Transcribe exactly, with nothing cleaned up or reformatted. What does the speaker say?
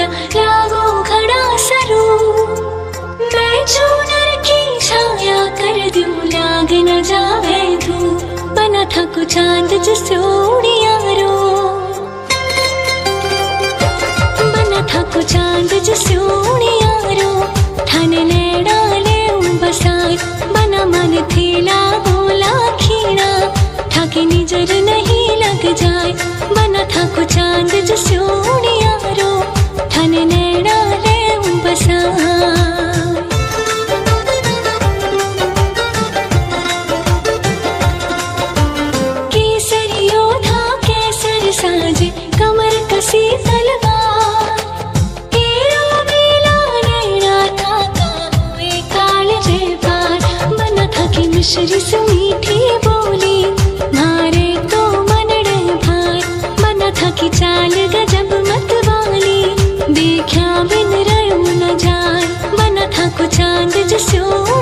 माया लागो खड़ा सरू। मैं चूनर की छाया कर दूं लाग न जावे धूप, बना था को चांद जिसे उड़ियारो, बना था को चांद जिसे उड़ियारो। थाने ने डाले बसाए बना मन थी लागो लाखीना, थाकी निजर नहीं लग जाए बना था को चांद जिसे उड़ियारो। थाने ने डाले बसाए साजे कमर कसी तलवार, केरो बेला नैना था हुए काल जे पार। बना था कि मिश्री से मीठी बोली मारे तो मनड़े भाई, बना था कि चाल गजब मत वाली देखा बिन रयो न जाए। बना था को चांद जिसे